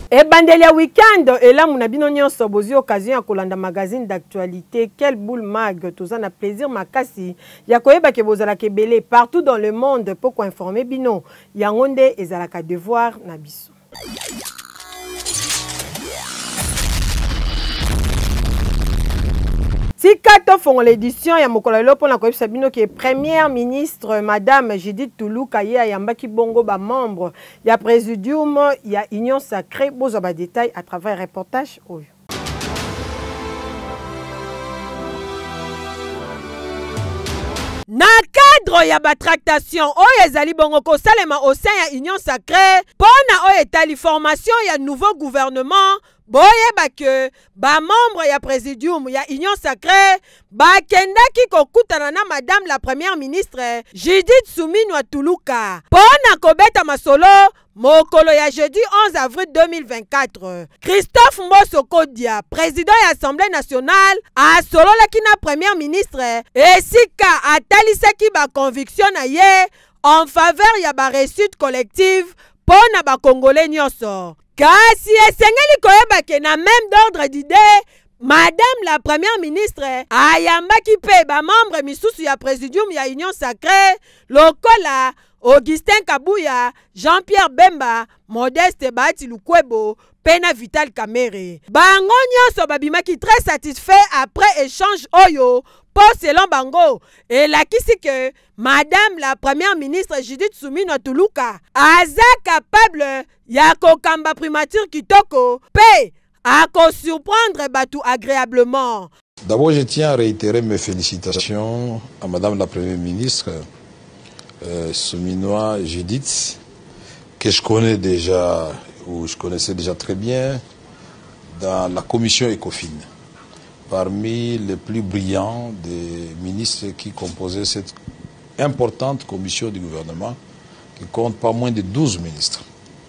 Et bandelia week-end et là mon abino nyonso bozi occasion ya kolanda magazine d'actualité quel boule mag toza na plaisir makasi ya koyeba ke bozala kebele partout dans le monde pour informer bino yango nde ezalaka devoir na biso. Si kato font l'édition ya mokolo lelo pona koyebisa bino ke première ministre madame Judith Tuluka ye ayambaki bongo ba membre ya présidium ya Union Sacrée bozo ba détail à travers un reportage oyo. Na cadre ya ba tractation oyo ezali bongo ko salema au sein ya Union Sacrée pona oyo etali formation ya nouveau gouvernement. Boyeba ke ba membre ya présidium ya Union Sacrée ba kendaki kokutana na madame la première ministre Judith Suminwa Tuluka pona kobeta masolo mokolo ya jeudi 11 avril 2024. Christophe Mbosso Kodia, président de l'Assemblée nationale, a solo la kina première ministre et sika atalisaki ba conviction na ye en faveur ya ba réussite collective pona ba congolais nyonso. Kasi esengeli koyeba ke na même d'ordre d'idée madame la première ministre ayambaki pe ba membre misusu ya présidium ya Union Sacrée lokola Augustin Kabuya, Jean-Pierre Bemba, Modeste Bahati Lukwebo, Pena Vital Kamere. Bango nyonso babimaki très satisfait après échange oyo pour selon bango et la kisi que madame la première ministre Judith Suminwa Tuluka aza capable ya kokamba primature kitoko pe a ko surprendre batu agréablement. D'abord, je tiens à réitérer mes félicitations à madame la première ministre Suminwa Judith, que je connais déjà, ou je connaissais déjà très bien, dans la commission ECOFIN, parmi les plus brillants des ministres qui composaient cette importante commission du gouvernement, qui compte pas moins de 12 ministres.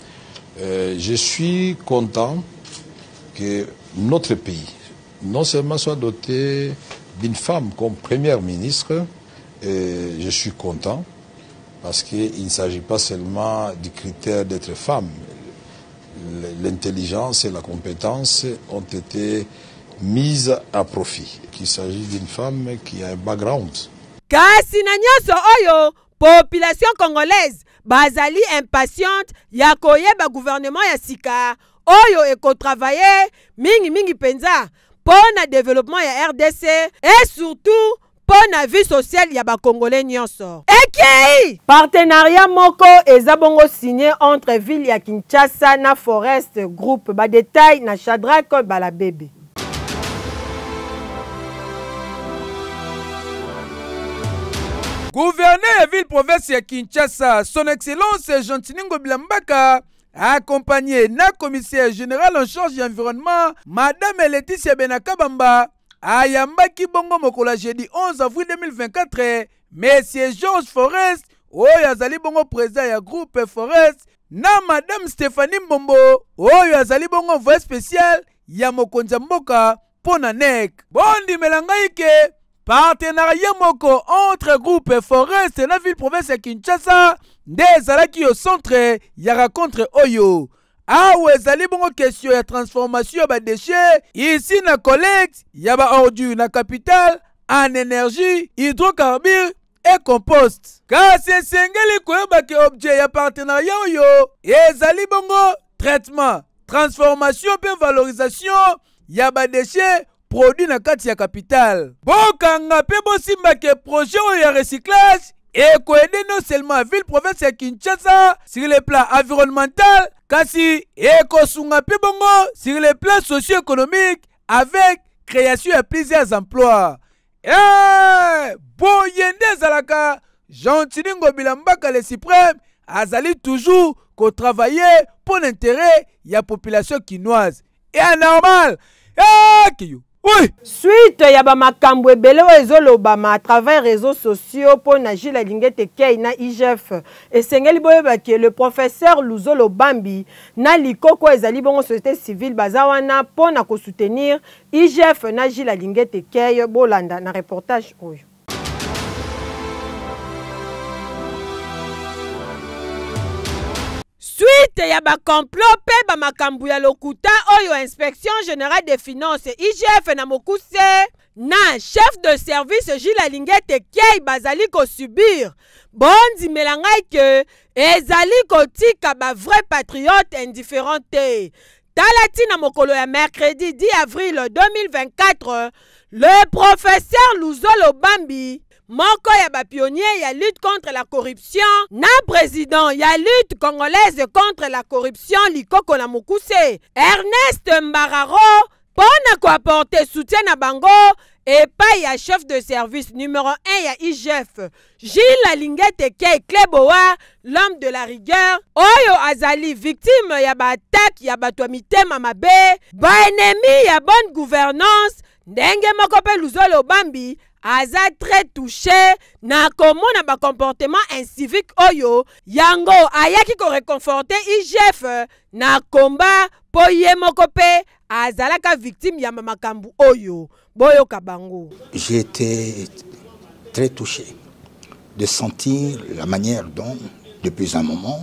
Je suis content que notre pays, non seulement soit doté d'une femme comme première ministre, et je suis content, parce qu'il ne s'agit pas seulement du critère d'être femme. L'intelligence et la compétence ont été mises à profit. Il s'agit d'une femme qui a un background. Kasi na nyonso oyo, population congolaise, bazali impatiente ya koyeba gouvernement ya sika, oyo eko travailler mingi penza, pour na développement ya RDC, et surtout, pour la vie sociale ya ba congolais nyonso. Ekei partenariat moko ezabongo signé entre ville ya Kinshasa na Forest Group ba détail na Shadrack Balabebe. Gouverneur de ville province ya Kinshasa, son excellence Jean-Tiningo Bilambaka, accompagné na commissaire général en charge de l'environnement madame Laetitia Benakabamba, ayambaki bongo mokola jeudi 11 avril 2024 monsieur Georges Forest oyo azali bongo président ya groupe Forest na madame Stéphanie Mbombo oyo azali bongo envoyé spécial ya mokonzi mboka pona nek bondi melangai ke partenariat moko entre groupe Forest et la ville province ya Kinshasa nde ezalaki au centre ya rencontre oyo. Ah ouais, ezali bongo question ya transformation ba déchets ici na collecte ya ba ordures na capitale en énergie, hydrocarbures et compost. Kasi esengeli koyeba ke objet ya partenariat oyo ezali bongo traitement, transformation pe valorisation ya ba déchets produits na kati ya capitale. Bokanga pe bosimba ke projet oyo ya recyclage et aider non seulement la ville province ya Kinshasa sur le plan environnemental, kasi ekosunga pe bongo sur le plan socio-économique avec création de plusieurs emplois. Boyende zalaka Jean-Tiningo Bilambaka le suprême azali toujours ko travailler pour l'intérêt de la population kinoise. Et anormal. Kiyo. Oui. Suite ya ba makambo ebele ezolobama à travers réseaux sociaux pour na Gilles Lingete Kei na IGF esengeli boyeba ke le professeur Luzolo Bambi na likoko ezali bongo société civile bazawana pour na ko soutenir IGF na Gilles Lingete Kei bolanda na reportage oyo. Suite kate ya ba complot pe ba makambu ya lokuta oyo inspection générale des finances IGF na mokuse na chef de service Gilles Alingete Kei bazali ko subir bondi melangai ke ezali kotika ba vrai patriote indifférent te. Talati na mokolo ya mercredi 10 avril 2024, le professeur Luzolo Bambi, moko ya ba pionnier ya lutte contre la corruption, na président ya lutte congolaise contre la corruption likoko na mokuse, Ernest Mbararo, pona ko apporter soutien na bango et pas ya chef de service numéro 1 ya IGF, Gilles Alingete Kei Kleboa, l'homme de la rigueur, oyo azali victime ya ba attaque ya bato mitema mabe, ba ennemi ya bonne gouvernance, ndenge moko pe Luzolo Bambi aza très touché na komona ba comportement incivique oyo yango ayaki ko réconforter IGF na combat po ye moko pe azalaka victime ya makambu oyo boyo kabango. J'ai été très touché de sentir la manière dont, depuis un moment,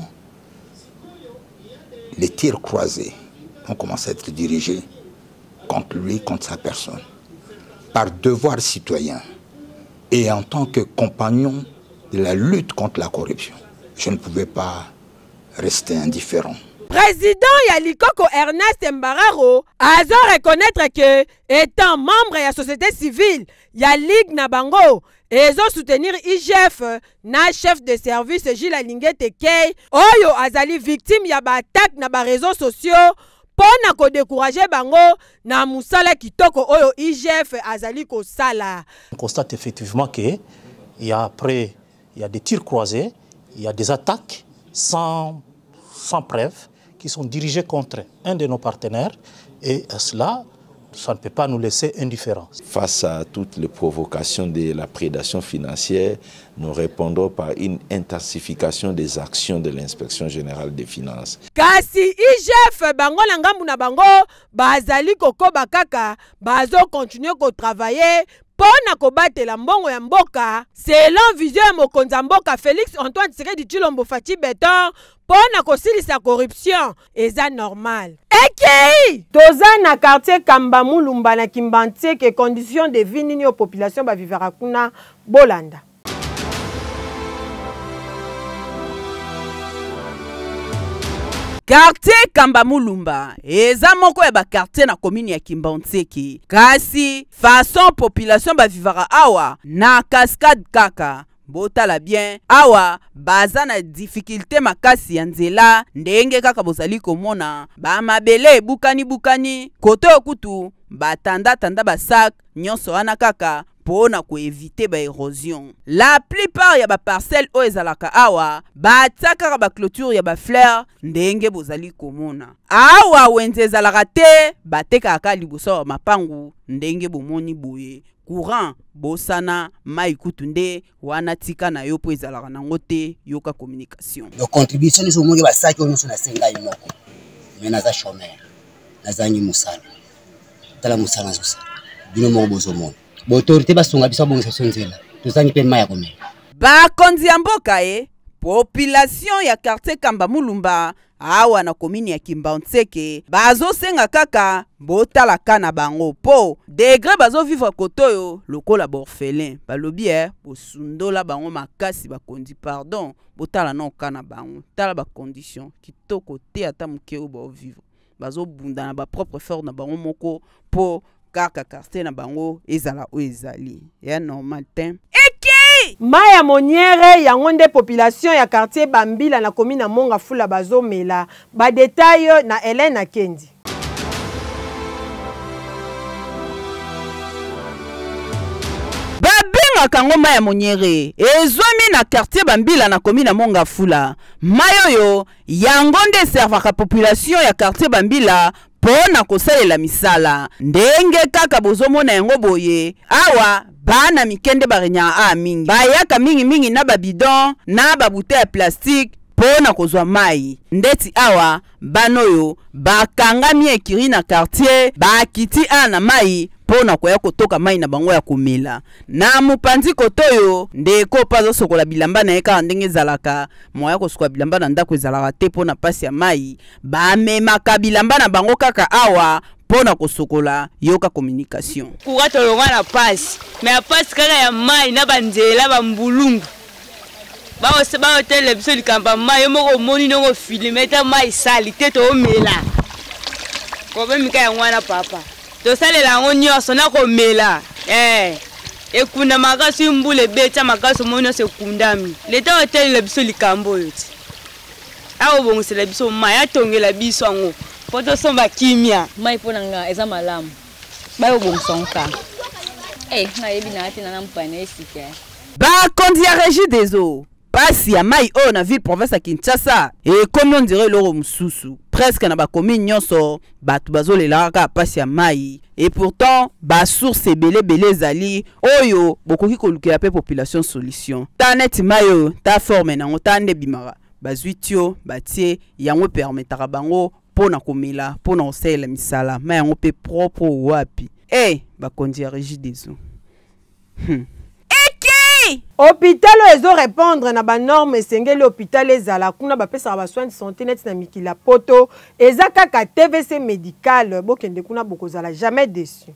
les tirs croisés ont commencé à être dirigés contre lui, contre sa personne, par devoir citoyen et en tant que compagnon de la lutte contre la corruption. Je ne pouvais pas rester indifférent. Président Yalikoko Ernest Mbararo a reconnaître que, étant membre de la société civile, ya Ligue Nabango, et soutenir IGF, na chef de service Gilles Alingete Kei, oyo azali victime ya ba attaque na ba réseaux sociaux, pona ko décourager bango na musala kitoko oyo IGF azali ko sala. On constate effectivement qu'il y a des tirs croisés, il y a des attaques sans preuve qui sont dirigés contre un de nos partenaires et cela, ça ne peut pas nous laisser indifférents. Face à toutes les provocations de la prédation financière, nous répondons par une intensification des actions de l'inspection générale des finances. Kasi IGF bango na ngambu na bango bazali koko bakaka bazo continuer ko travailler pona ko batela mbongo ya mboka selon vision ya mokonzi ya mboka Félix Antoine Tshisekedi Tshilombo Faci Beton pona ko silisa corruption eza normal. Eki toza na quartier Kamba Mulumba na Kimbantie que conditions de vie nini population ba vivera kuna bolanda. Quartier Kamba Mulumba eza moko ya ba quartier na commune ya Kimbantie kasi façon population ba vivara awa na cascade kaka. Botala bien awa baza na difficulté makasi ya nzela ndenge kaka bozali komona ba mabele bukani koto okutu batanda ba sac nyonso wana kaka pona ko éviter ba érosion. La plupart ya ba parcelle o ezalaka awa bataka ba clôture ya ba fleur ndenge bozali komona awa wenze ezalaka te bateka ka liboso mapangu ndenge bomoni boye. Courant bosana mai kutunde wana tika na yo po ezalaka nango te yoka communication. La contribution ni somonge ba saki onyo na senga yimoko. Mena za chômeur. Nazanyi musala. Tala musala zosa. Bino mo bozomona. Ba autorité basonga biso bongisa sonzela. Tozanyi pe mai ya komela. Ba konzi ya mboka population ya quartier Kamba Mulumba awa na commune ya Kimbantie bazo senga kaka botala kana bango po degré bazo vivre kotoyo lokola borphelin balobi bosundola bango makasi bakondi pardon botala no kana bango tala ba condition kitoko te ata mukeo ba vivre bazo bunda na ba propre fort na bango moko po kaka quartier na bango ezala o ezali ya normal te. Maya Moniere yango nde population ya quartier Bambila na commune na Monga Fula bazo mela ba détail na Hélène Kendi. Babenga kango Maya Moniere ezwami na quartier Bambila na commune na Monga Fula mayoyo yango nde servaka population ya quartier Bambila pona kosalela misala ndenge kaka bozomona yango boye awa bana mikende barenya mingi bayaka mingi na babidon na babute ya plastique pona kozwa mai ndeti awa banoyo bakangami ekiri na quartier bakiti na mai pona koya kotoka mai na bango ya komela. Na mopanzi kotoyo ndeko pazo sokola bilamba na eka ndenge zalaka moya kosuka bilamba na ndako ezalaka te pona pasi ya mai bamemaka bilamba na bango kaka awa pona kosokola yoka communication kukato longa na pasi me ya pasi kaka ya mai na banzela bambulungu bao tele biso likamba mai yo moko moni nongo filme ta mai sali te to omela ko be mika ya ngwana papa to salela yango nyonso na komela ekunda makasi mbule beta makasi moni se kundami leta otele biso likambo yo ti awo bongusela biso mai atongela biso yango poto somba kimia mai pona nga eza malamu bayo bongusonka na yebi na ati na mpana esika bakonzi ya régie des eaux pasi ya mai oyo na ville province ya Kinshasa ekomi on dirait loro mususu presque na bakomi nyonso bato bazolelaka kaka pasi ya mai et pourtant basource ebele ezali oyo bokoki kolukela mpe population solution ta neti mai oyo ta forme nango ta nde bimaka bazwi tio batie yango permetaka bango pona komela pona kosalela misala mai yango mpe propre wapi bakonzi ya régie des eaux hôpital ezo répondre na ba norme esengeli hôpital ezala kuna bapesaka ba soins de santé net na mikila poto eza kaka TVC médical bokende kuna bokozala jamais déçu.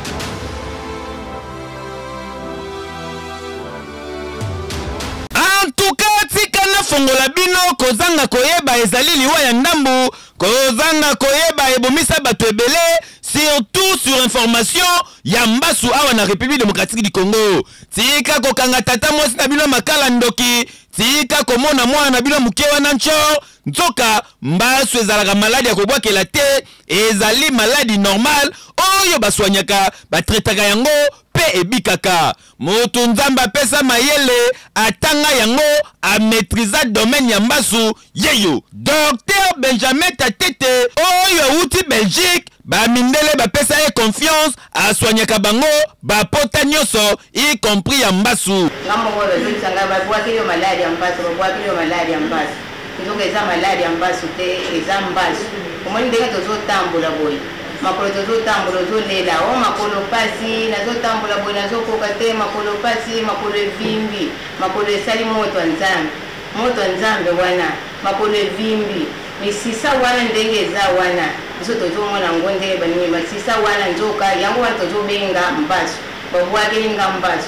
En tout cas tika na fongola bino kozanga koyeba ezali liwa ya ndambu kozanga koyeba ebomisa bato ebele surtout sur information ya mbasu awa na République démocratique du Congo. Tika kokanga tata mwasi na bino makala ndoki, tika komona mwana na bino muke wana ncho, nzoka mbasu ezalaka maladi ya kobwakela te, ezali maladi normal oyo baswanyaka batretaka yango pe ebikaka. Moto nzamba pesa mayele atanga yango a maîtriser domaine ya mbasu yeyo. Docteur Benjamin Tatete oyo uti Belgique ba mindele ba pesa e confiance a soignaka bango ba pota nyoso y compris ya mbasu. Ngambo ngolo zitsanga ba bwaki yo maladi ya mbasu, ba bwaki yo maladi ya mbasu. Kizoka eza maladi ya mbasu te eza mbasu. Omoni ndenge tozo tambola boy. Makolo tozo tambola zo lela o makolo pasi nazo tambola boy nazo koka te makolo pasi makolo vimbi makolo esali moto nzambe. Moto nzambe wana makolo vimbi misisa wana ndenge eza wana biso tozomona ngo ndenge banini masisa wana nzoka yango wana tozobenga mbasu babwakelinga mbasu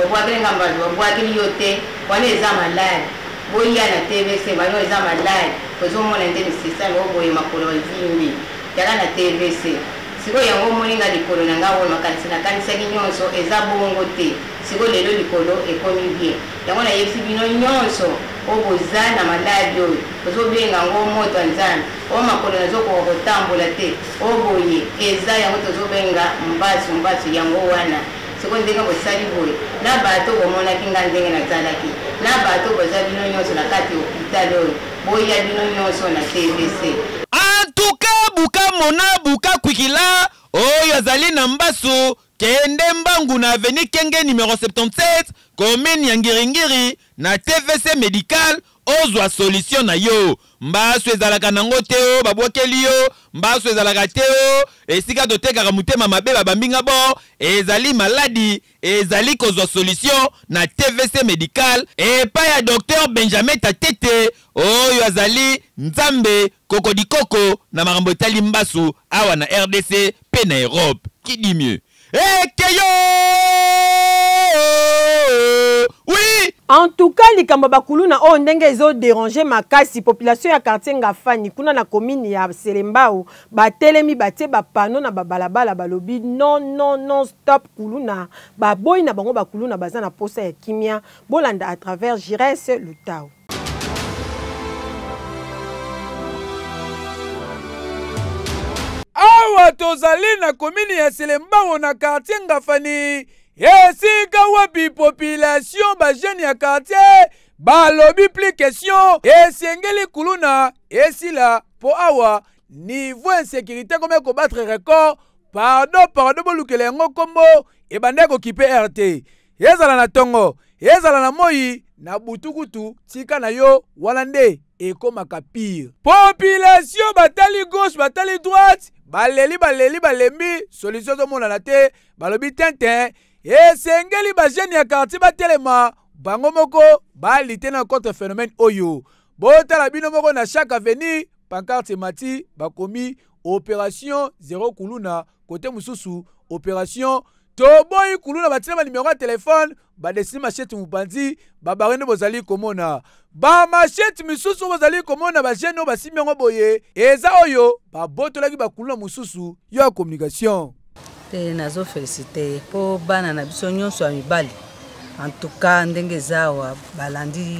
babwakeli yo te wana eza maladi boya na TVC bano eza maladi tozomona nde misisa boye makolo vimbi yaka na TVC siko yango moninga likolo na ngawo makanisi na kanisaki nyonso eza bongo te siko lelo likolo ekomi bien yango na yebisi bino nyonso oboza na maladi oyo tozobenga ngo moto nzambe o makolo nazokoka kotambola te oboye eza yango tozobenga mbasu yango wana siko ndenge bosali boye na bato bomonaki nga ndenge nazalaki na bato boza bino nyonso na kati hôpital oyo boya bino nyonso na TVC. En tout cas buka mona buka kwikila oyo azali na mbasu kende mbangu na avenue Kenge numéro 77 commune ya Ngiringiri na TVC médical ozwa solution na yo. Mbasu ezalaka nango te o babwakeli yo, mbasu ezalaka te o esika totekaka mutema mabe babambinga bo, ezali maladi ezali kozwa solution na TVC médical epa ya docteur Benjamin Tatete oyo azali nzambe kokodikoko na makambo etali mbasu awa na RDC pe na Europe. Qui dit mieux? Oui. En tout cas, likambo bakuluna o ndenge ezo déranger makasi population ya quartier Ngafani kuna na commune ya Selembao batelemi batie ba pano na babalabala balobi non stop kuluna baboy na bango bakuluna baza na posa ya kimia bolanda à travers Jires Lutao. Awa tozali na commune ya Selembao na quartier Ngafani esika wapi population ba jeune ya quartier balobi plus question esengeli kuluna esila po awa niveau insécurité comme ko battre record pardon bolukele ngo kombo e bande ko kipe RT ezala na tongo ezala na moi na butukutu tika na yo wana nde ekomaka pire. Population batali gauche batali droite baleli balembi solution zomonana te balobi tintin esengeli bajene ya quartier batelema bango moko balite na contre phénomène oyo. Botala bino moko na chaque avenue pancarte mati bakomi opération 0 kuluna côté mususu opération toboyi kuluna batina ba numéro ya téléphone badesini machette mupanzi babarene bozali komona ba machette misusu bozali komona ba jeune basimi yango boye eza oyo babotolaki bakuluna mususu yo communication te nazo féliciter po bana na biso nyonso ya mibali en tout cas ndenge zawa balandi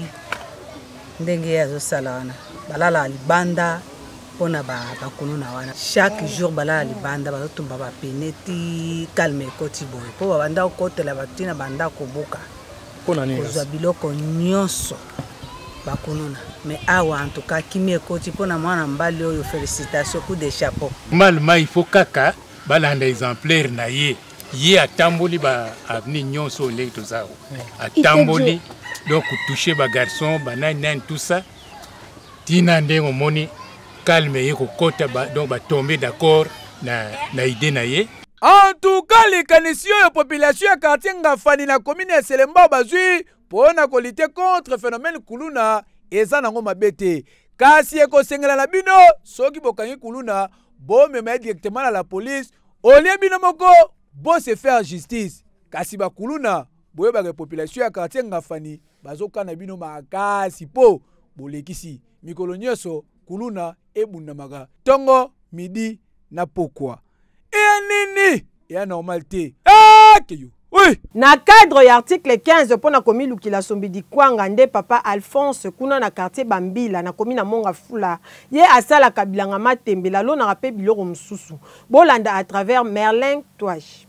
ndenge azosala wana balala libanda pona bakuluna wana chaque jour balala libanda bazotumba bapeneti calme ekoti boye po babanda kokotela batina banda kobuka kozwa biloko nyonso bakuluna mais awa en tout cas kimi ekoti pona mwana mbali oyo félicitation coup de chapeau malma il faut kaka balanda exemplaire na ye atamboli ba aveni nyonso le tozao atamboli donc toucher ba garçon ba nine tout ça tina ndengo moni calme ye kokota donc ba tomber d'accord na idée na ye. En tout cas likanisi oyo population ya quartier Ngafani na commune ya Selemba bazwi pona kolite contre phénomène kuluna eza nango mabete kasi ekosengela na bino soki bokangi kuluna bomema directement na la police olie bino moko bo se faire justice kasi bakuluna boyeba population ya quartier Ngafani bazokana bino makasi po bolekisi mikolo nyonso kuluna ebundamaka tongo midi na pokwa nini ya normalité keyo. Oui. Na cadre ya article 15 pona komi lukila sombidi kwanga nde papa Alphonse kuna na quartier Bambila na komi na Monga Fula ye asala kabilanga matembela lo na rapé biloko mususu bolanda à travers Merlin Touache.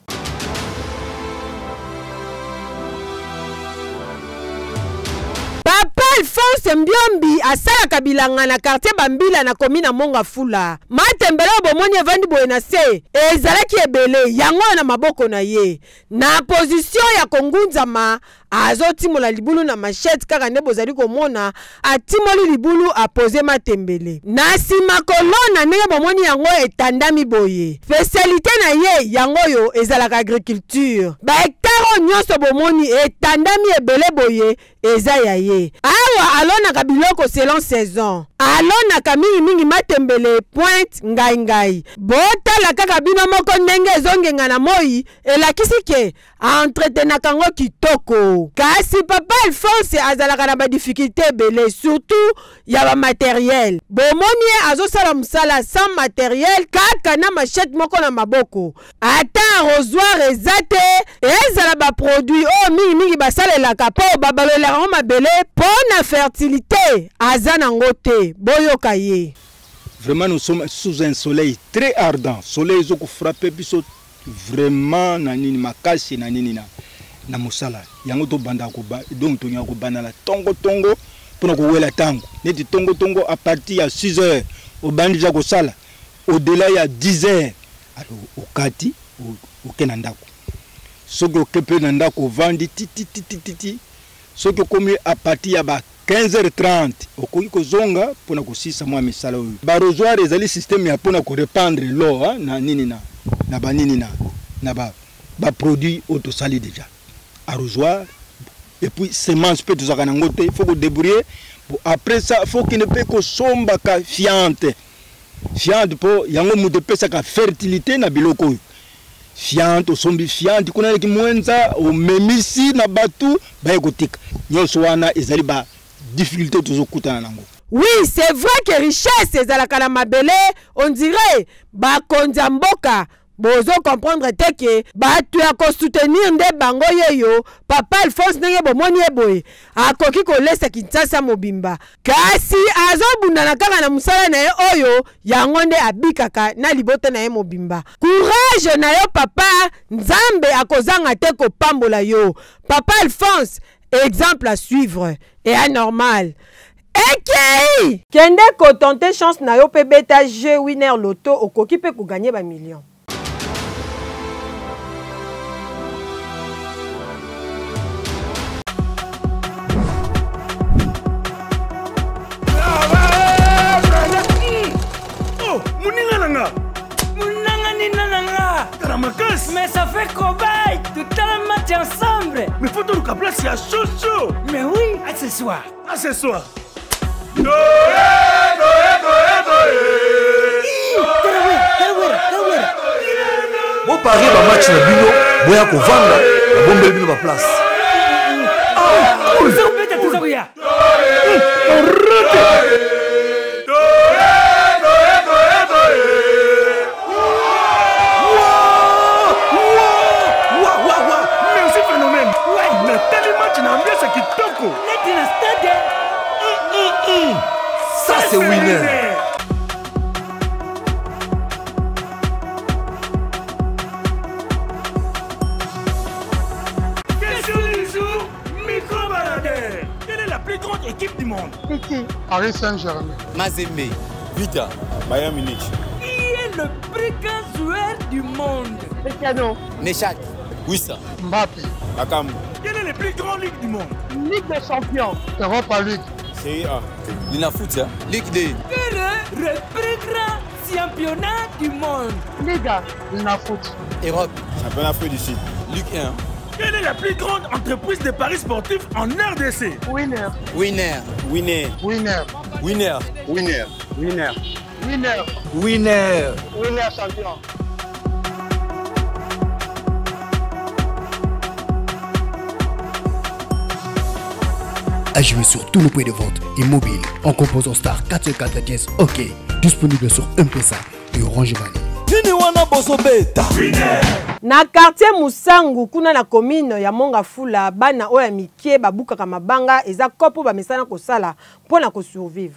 Papa Alphonse Mbiombi asala kabilanga na quartier Bambila na komi na Monga Fula matembela bomoni evandi boye na se ezalaki ebele yango na maboko na ye na position ya kongunzama azotimola libulu na machette kaka nde bozali komona atimoli libulu apose matembele na sima kolona ndenge bomoni yango etandami boye spécialité na ye yango yo ezalaka agriculture bahektare nyonso bomoni etandami ebele boye eza ya ye awa alonaka biloko selon saison alonaka mingi matembele pointe ngai botala kaka bino moko ndenge ezongenga na moi elakisi ke entretenaka ngo kitoko kasi papa Alphonse azalaka na badifficulté ebele surtout ya bamatériel bomoni ye azosala mosala sans matériel kaka na machette moko na maboko ata arrosoir eza te ezala baproduit oyo mingi basalelaka mpo babalolaka ngo mabele mpo na fertilité aza nango te boyoka ye. Vraiment nous sommes sous un soleil très ardent soleil ezoko frapper biso vraiment na nini makasi na nini na mosala yango to banda ko ba donc to nyako banala tongo pona ko wela tango neti tongo à partir ya 6 heures au bandi ja ko sala au delà ya 10 heures alors au kati au kenandako soko kepe nandako vandi titi soko komi à partir ya ba 15h30 okoki kozonga pona kosisa mwa misala oyo barosoir ezali système ya pona ko répandre l'eau na nini na banini na ba produit autosali déjà arrosoir et puis semence peut tout ça kanango te il faut ko débrouiller bon après ça faut qu'il ne peut ko somba ka fiante po yango mu de pesa ka fertilité na biloko fiante sombi fiante kuna ki mwenza o memisi na batu ba ekotika nyonso wana ezali ba difficulté toujours kutana nango. Oui, c'est vrai que richesse ezalaka na mabele on dirait ba konza mboka bozo comprendre te ke batu ya ko soutenir nde bango yeyo papa Alphonse ndenge bomoni eboye akoki kolesa Kinshasa mobimba kasi azobunda na kaka na musala na ye oyo yango nde abikaka na libota na ye mobimba courage na yo papa nzambe akozanga te kopambola yo papa Alphonse exemple à suivre et anormal. Ekei kende ko tenter chance na yo pe beta jeu winner loto okoki pe ko gagner ba million. vrai cobaye. Tout le match ensemble. Mais faut tout le place, il y a chaud. Mais oui, à ce soir. À ce soir. Bon pari ba match na bino, boya ko vanda, na bombe bino ba place. Vous embêtez tout ça, oui. Merci phénomène. Ouais, mais tel match na ambiance kitoko. Net na stade. Ça c'est winner. Équipe du monde. Paris Saint-Germain. Mazembe. Vita. Bayern Munich. Qui est le plus grand joueur du monde? Cristiano. Nechak. Wissa. Mbappé. Bakambu. Quelle est la plus grande ligue du monde? Ligue des champions. Europa League. Série A. Linafoot. Ligue 2. Quel est le plus grand championnat du monde? Liga. Linafoot. Europe. Championnat Afrique du Sud. Ligue 1. Quelle est la plus grande entreprise de paris sportifs en RDC? Winner. Winner. Winner. Winner. Winner. Winner. Winner. Winner. Winner. Winner champion. À jouer sur tous nos points de vente et mobiles en composant star 414 OK. Disponible sur M-Pesa et Orange Money. Na quartier Musangu kuna na commune ya Mongafula bana oya mikie babukaka mabanga eza kopo ba mesana kosala mpona ko survivre.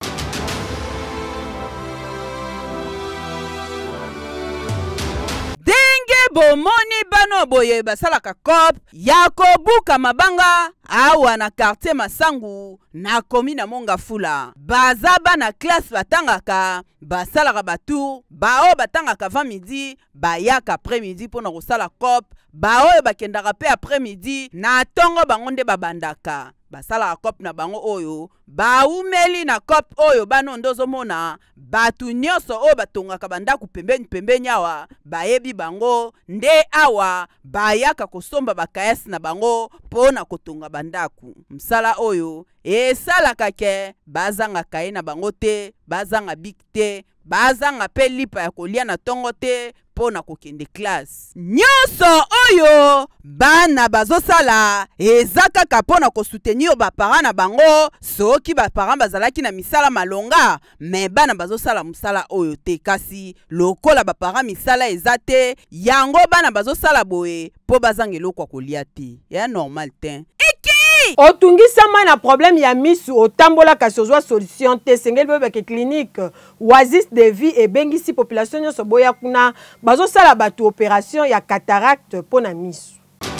Denge bomoni bano boye basalaka kop ya kobuka mabanga awa na quartier Masangu na commune ya Mongafula. Baza bana classe batangaka basalaka batu bao batangaka avant midi bayaka après midi pona kosala kop bao bakendaka pe après midi na tongo bango nde babandaka basala kop na bango oyo baumeli na kop oyo bano ndozomona batu nyonso oyo batongaka bandaku pembeni awa bayebi bango nde awa bayaka kosomba bakayasi na bango pona kotonga bandaku. Msala oyo esalaka ke bazanga kaye na bango te, bazanga bik te, bazanga pe lipa ya kolia na tongo te pona kokende classe. Nyonso oyo bana bazosala eza kaka pona kosoutenir bapara na bango soki bapara bazalaki na misala malonga, me bana bazosala musala oyo te kasi lokola bapara misala eza te yango bana bazosala boye po bazanga eloko ya kolia te. Ya normal te. Otungisama na problème ya misu otambola kasozwa solution te sengeli bebeke clinique Oasis de vie et bengisi population nyonso boya kuna bazosala batu opération ya cataracte pona misu.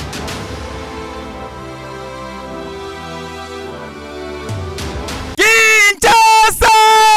Kinshasa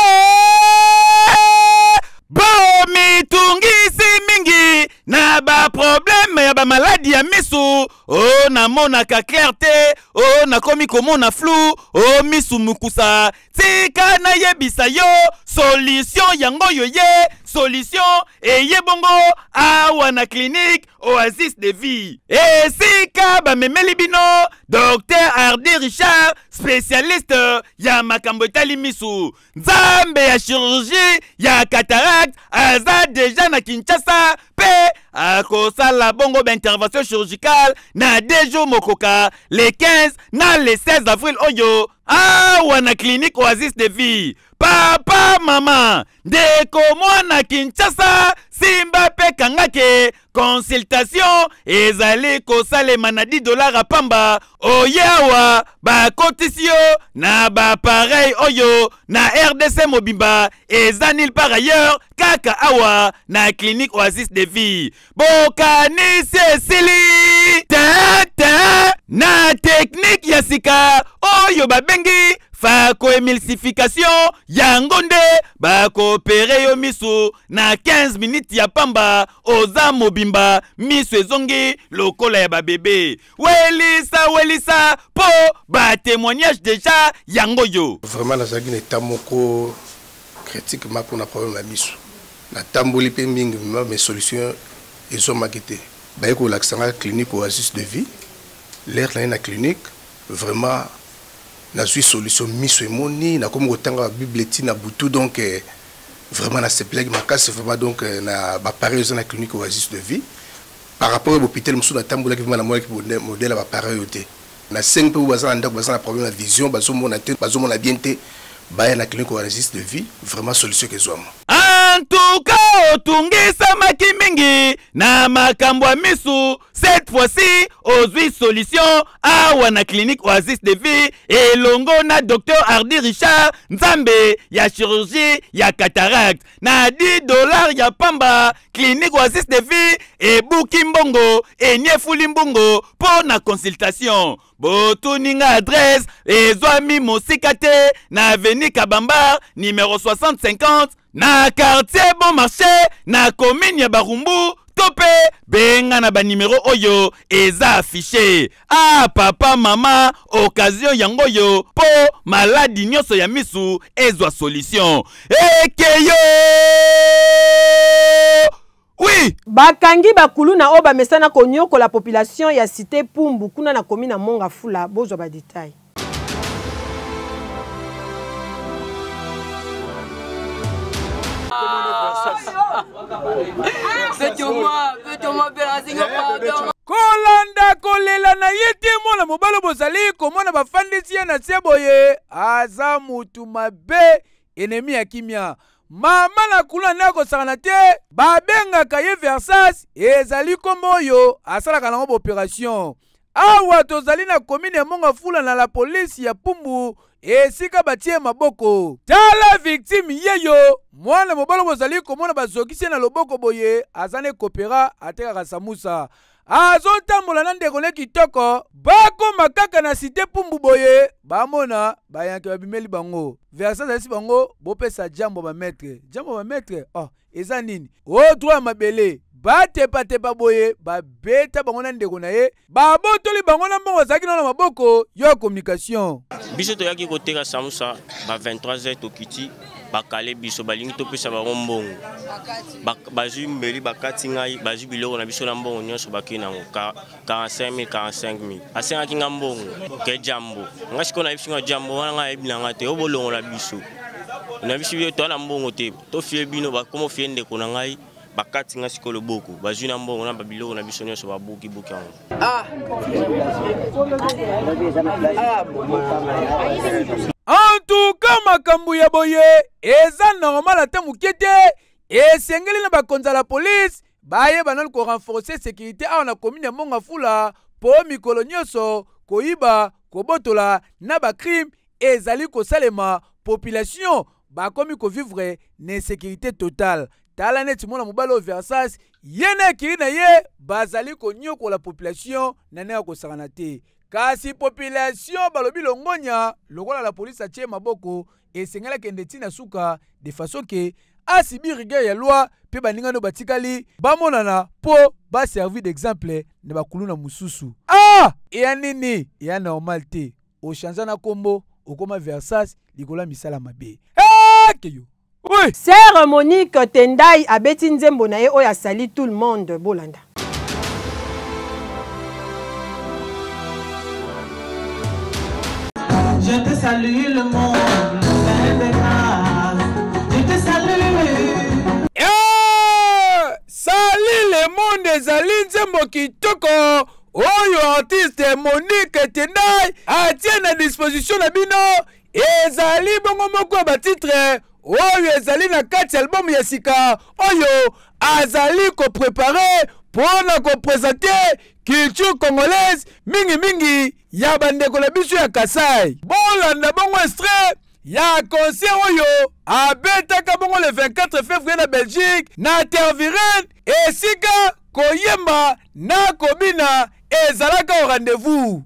bomi tungisi mingi na ba problème ya ba maladie ya misu o na monaka clair te o na komi komona flou o misu mukusa tika na yebisa yo solution yango yo ye solution eye bongo awa na clinique Oasis de vie esika ba memeli bino Dr Hardy Richard spécialiste ya makambo etali misu nzambe ya chirurgie ya cataracte aza deja na Kinshasa pe akosala bongo ba intervention chirurgicale na 2 jours mokoka le 15 na le 16 avril oyo awa na clinique Oasis de vie. Papa mama ndeko mwana Kinshasa simba pe kangake consultation ezali kosalema na $10 apamba oyawa bakotisio na ba pareil oyo na RDC mobimba ezanil par ailleurs kaka awa na clinique Oasis de vie. Bokanisi esili ta na technique ya sika oyo babengi phacoemulsification yango nde bakopere yo misu na 15 minutes ya pamba oza mobimba misu ezongi lokola ya babebe. Welisa po ba témoignage déjà yango yo. Vraiment nazaki na tamoko critique ma pour na problème ya misu. Na tamboli pe mingi mes solutions ezomaki te. bayeko laksanga clinique Oasis de vie l'air na clinique vraiment na suis solution miso emoni na comme otanga bibliothèque na butu donc vraiment na seplek makasi vraiment donc na ba pareil na clinique Oasis de vie par rapport à l'hôpital musu na tambola ki vraiment moi ki modèle ba pareil oté na 5 peu bazana ndako bazana problème de vision bazomona te bazomona bien te baya na clinique Oasis de vie vraiment solution ke zwamo. En tout cas, otungisa makimingi na makambo ya misu. Cette fois-ci, ozwi solution awa na clinique Oasis de vie elongo na Dr Hardy Richard Nzambe ya chirurgie ya cataracte na $10 ya pamba. Clinique Oasis de vie ebuki mbongo enyefuli mbongo pour na consultation. Botuninga adresse ezwami mosika te na avenue Kabamba numéro 6050 na quartier Bon Marché na commune ya Barumbu tope benga na ba numéro oyo eza affiché. Ah papa mama occasion yango yo po maladi nyonso ya misu ezwa solution. Ekeyo oui bakangi bakulu na oba mesana konyoko la population ya cité Pumbu kuna na commune na Mongafula bozwa ba détail. kolanda kolela na ye te mwana mobali bozali komona bafandisi ye na se boye aza mutu mabe enemi ya kimia mama na kula na kosakana te babengaka ye Versas ezali kombo oyo asalaka nango baopération awa tozali na komine ya Mongafula na la polisi ya Pumbu esika batie maboko tala victime yeyo mwana mobali bozali komona bazokisi na loboko boye azane kopera atekaka samusa azotambola na ndeko ne kitoko bakoma kaka na cité Pumbu boye bamona bayanke babimeli bango Versas asi bango bopesa jambo ba maître oh eza nini o droit mabele batepa boye babeta bango na ndeko na ye babotoli bango na mbongo azalaki na maboko yo communication biso toyaki koteka samusa ba 23h tokiti bakale biso balingi topesa bango mbongo bazwi mbeli bakati ngai bazwi biloko na biso na mbongo nyonso bakei nango 45 000 asengaki nga mbongo ke jambo nga sikoyo na biso jambo wana nga yebi na nga te obolongo na biso na biso bino toa na mbongo te tofie bino bakomo fie ndeko na ngai bakati nga sikoyo loboko bazwi na mbongo na babiloko na biso nyonso babuki yango. En tout cas makambo ya boye eza normal ata moke te esengeli na bakonzi la police bayeba nanu ko renforcer sécurité awa na commune ya Mongafula po mikolo nyonso koyiba kobotola na bacrime ezali kosalema population bakomi kovivre na insécurité totale. Tala neti mona mobali o Versas yene kiri na ye bazali konyoko la population na ne akosakana te kasi population balobi longonya lokola la police atie maboko esengela kende tina suka de façon que asibi rigueur ya loi pe baningano batikali bamonana po ba servir d'exemple ne bakulu na mususu ya nini ya normal te o chanza na kombo okoma Versas likola misala mabe keyo. Oui. Sœur Monique Tendai abeti nzembo na ye oya sali tout le monde bolanda. Je te salue le monde, je te salue. Salut le monde ezali nzembo kitoko oyo artiste Monique Tendai atie na disposition na bino ezali bongo moko ya batitre oyo ezali na kati album ya sika oyo azali ko préparer pour na ko présenter culture congolaise mingi ya bandeko na biso ya Kasai bolanda bongo extrait ya concert oyo abetaka bongo le 24 février na Belgique na Tervuren esika koyemba na kobina ezalaka au rendez-vous.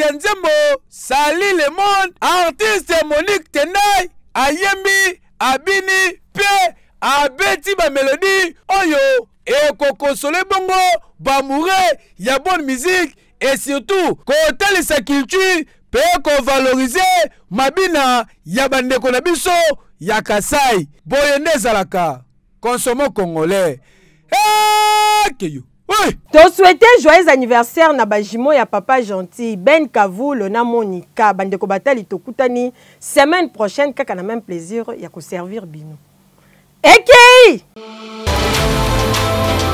ya nzembo Sali Le Monde artiste Monique Tenay ayembi abini pe abeti ba mélodie oyo ekokonsole bongo bamoureux ya bonne musique et surtout kotalisa culture pe kovaloriser mabina ya bandeko na biso ya Kasai boye nde ezalaka consommons congolais. To souhaiter joyeux anniversaire na bajimo ya papa gentil Ben Kavulo na Monica bandeko batali tokutani semaine prochaine kaka na même plaisir ya ko servir bino. Ekei